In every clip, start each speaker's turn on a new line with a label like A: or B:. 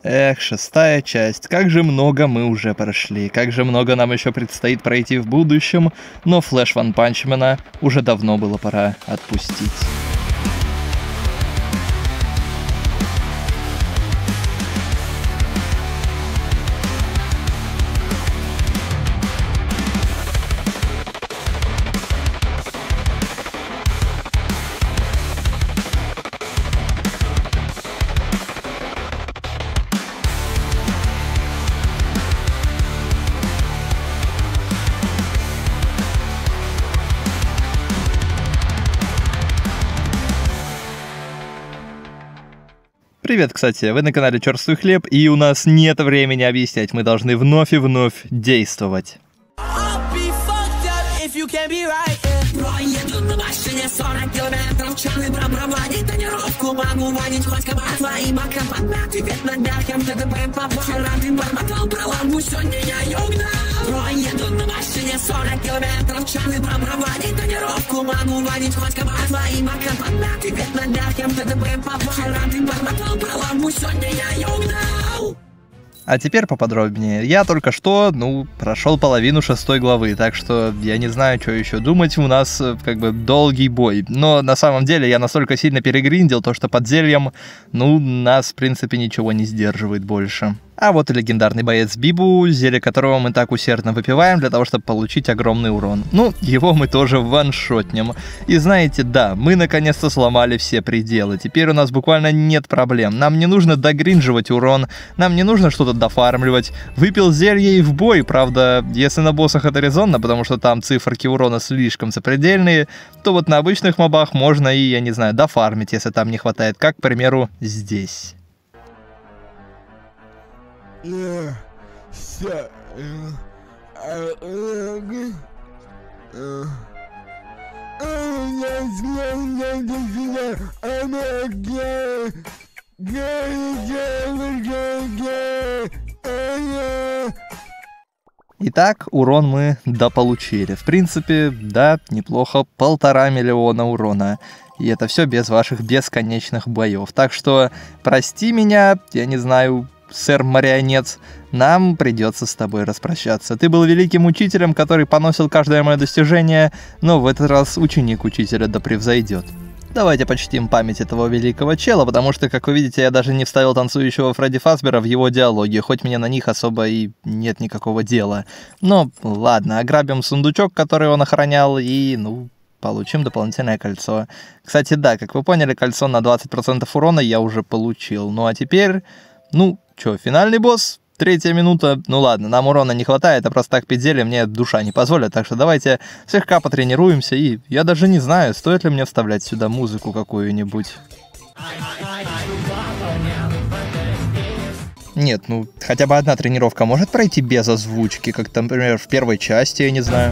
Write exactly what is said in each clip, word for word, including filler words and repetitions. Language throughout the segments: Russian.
A: Эх, шестая часть. Как же много мы уже прошли. Как же много нам еще предстоит пройти в будущем. Но Флэш Ванпанчмена уже давно было пора отпустить. Привет, кстати, вы на канале Черствый Хлеб, и у нас нет времени объяснять, мы должны вновь и вновь действовать. Проеду на машине сорок километров в час и проброводить тонировку. Могу водить хоть кого твоим оком подмят. И ведь над мягким ТДП попал. Вчера ты бормотал про ламбу, сегодня я ее угнал. Проеду на машине сорок километров в час и проброводить тонировку. Могу водить хоть кого твоим оком подмят. И ведь над мягким ТДП попал. Вчера ты бормотал про ламбу, сегодня я ее угнал. А теперь поподробнее. Я только что, ну, прошел половину шестой главы, так что я не знаю, что еще думать, у нас как бы долгий бой. Но на самом деле я настолько сильно перегриндил то, что под зельем, ну, нас в принципе ничего не сдерживает больше. А вот и легендарный боец Бибу, зелье которого мы так усердно выпиваем для того, чтобы получить огромный урон. Ну, его мы тоже ваншотнем. И знаете, да, мы наконец-то сломали все пределы. Теперь у нас буквально нет проблем. Нам не нужно догринживать урон, нам не нужно что-то дофармливать. Выпил зелье и в бой, правда, если на боссах это резонно, потому что там циферки урона слишком запредельные, то вот на обычных мобах можно и, я не знаю, дофармить, если там не хватает, как, к примеру, здесь. Yeah, so, uh, uh, uh, Итак, урон мы дополучили. В принципе, да, неплохо, полтора миллиона урона. И это все без ваших бесконечных боев. Так что, прости меня, я не знаю, сэр-марионет, нам придется с тобой распрощаться. Ты был великим учителем, который поносил каждое мое достижение, но в этот раз ученик учителя да превзойдет. Давайте почтим память этого великого чела, потому что, как вы видите, я даже не вставил танцующего Фредди Фазбера в его диалоги, хоть мне на них особо и нет никакого дела. Но ладно, ограбим сундучок, который он охранял, и, ну, получим дополнительное кольцо. Кстати, да, как вы поняли, кольцо на двадцать процентов урона я уже получил. Ну а теперь, ну, чё, финальный босс? Третья минута. Ну ладно, нам урона не хватает, а просто так пить зелье мне душа не позволит. Так что давайте слегка потренируемся. И я даже не знаю, стоит ли мне вставлять сюда музыку какую-нибудь. Нет, ну хотя бы одна тренировка может пройти без озвучки, как, например, в первой части, я не знаю.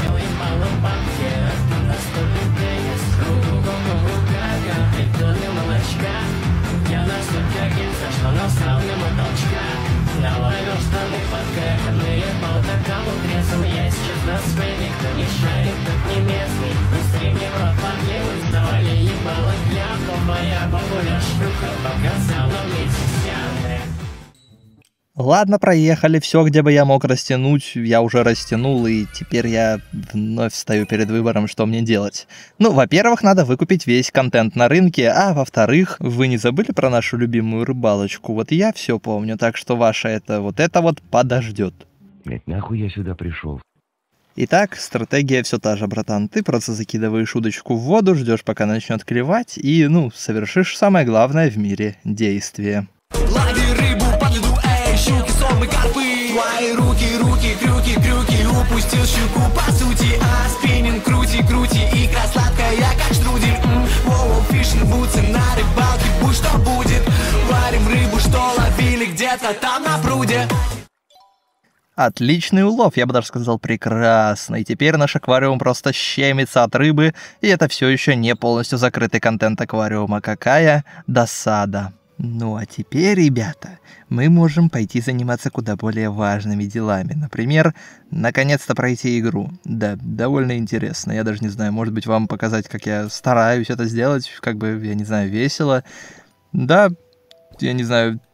A: Ладно, проехали, все, где бы я мог растянуть, я уже растянул, и теперь я вновь встаю перед выбором, что мне делать. Ну, во-первых, надо выкупить весь контент на рынке, а во-вторых, вы не забыли про нашу любимую рыбалочку? Вот я все помню, так что ваше это, вот это вот подождет.
B: Блять, нахуй я сюда пришел?
A: Итак, стратегия все та же, братан. Ты просто закидываешь удочку в воду, ждешь, пока начнет клевать, и, ну, совершишь самое главное в мире действие.
C: Лови рыбу под льду, эй, щуки, сомы, карпы. Твои руки, руки, крюки, крюки. Упустил щуку, по сути, а спиннинг, крути, крути. Икра сладкая, как штрудель. Воу, фишинг, бутсы на рыбалке, будь что будет. Варим рыбу, что ловили где-то там на пруде.
A: Отличный улов, я бы даже сказал прекрасный. Теперь наш аквариум просто щемится от рыбы, и это все еще не полностью закрытый контент аквариума. Какая досада. Ну а теперь, ребята, мы можем пойти заниматься куда более важными делами. Например, наконец-то пройти игру. Да, довольно интересно. Я даже не знаю, может быть, вам показать, как я стараюсь это сделать, как бы, я не знаю, весело. Да, я не знаю,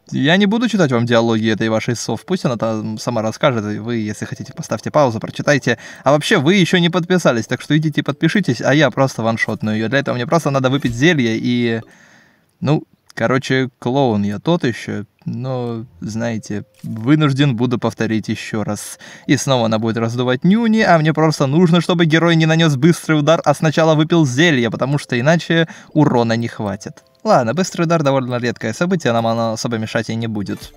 D: я не буду читать вам диалоги этой вашей сов, пусть она там сама расскажет, и вы, если хотите, поставьте паузу, прочитайте. А вообще, вы еще не подписались, так что идите подпишитесь, а я просто ваншотну ее. Для этого мне просто надо выпить зелье и... Ну, короче, клоун я тот еще, но, знаете, вынужден буду повторить еще раз. И снова она будет раздувать нюни, а мне просто нужно, чтобы герой не нанес быстрый удар, а сначала выпил зелье, потому что иначе урона не хватит. Ладно, быстрый удар довольно редкое событие, нам оно особо мешать и не будет.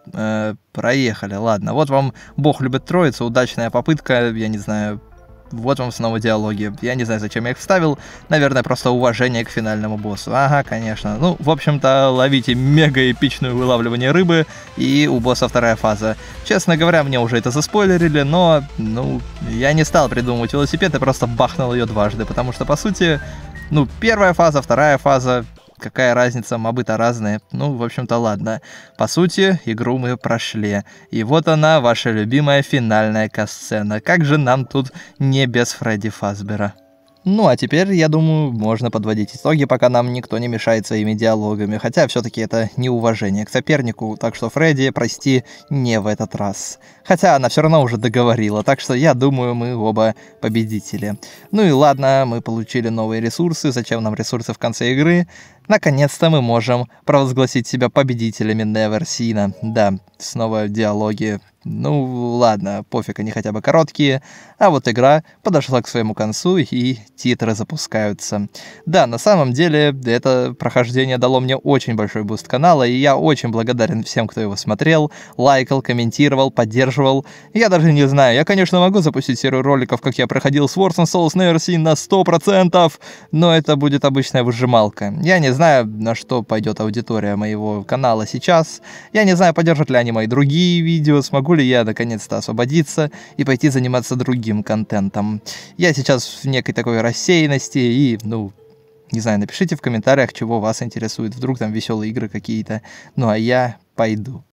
D: Э, проехали, ладно. Вот вам Бог любит троицу, удачная попытка, я не знаю... Вот вам снова диалоги. Я не знаю, зачем я их вставил. Наверное, просто уважение к финальному боссу. Ага, конечно. Ну, в общем-то, ловите мега-эпичное вылавливание рыбы. И у босса вторая фаза. Честно говоря, мне уже это заспойлерили, но, ну, я не стал придумывать велосипед, и просто бахнул ее дважды. Потому что, по сути, ну, первая фаза, вторая фаза... Какая разница, мобы-то разные. Ну, в общем-то, ладно. По сути, игру мы прошли. И вот она, ваша любимая финальная катсцена. Как же нам тут не без Фредди Фазбера? Ну, а теперь, я думаю, можно подводить итоги, пока нам никто не мешает своими диалогами. Хотя, все-таки это неуважение к сопернику, так что, Фредди, прости, не в этот раз. Хотя она все равно уже договорила, так что я думаю, мы оба победители. Ну и ладно, мы получили новые ресурсы. Зачем нам ресурсы в конце игры? Наконец-то мы можем провозгласить себя победителями Неверсина. Да, снова диалоги. Ну, ладно, пофиг, они хотя бы короткие. А вот игра подошла к своему концу, и титры запускаются. Да, на самом деле, это прохождение дало мне очень большой буст канала, и я очень благодарен всем, кто его смотрел, лайкал, комментировал, поддерживал. Я даже не знаю, я, конечно, могу запустить серию роликов, как я проходил с Warzone Souls Neversin на сто процентов, но это будет обычная выжималка. Я не знаю, на что пойдет аудитория моего канала сейчас. Я не знаю, поддержат ли они мои другие видео, смогу ли я наконец-то освободиться и пойти заниматься другим контентом. Я сейчас в некой такой рассеянности и, ну, не знаю, напишите в комментариях, чего вас интересует. Вдруг там веселые игры какие-то. Ну, а я пойду.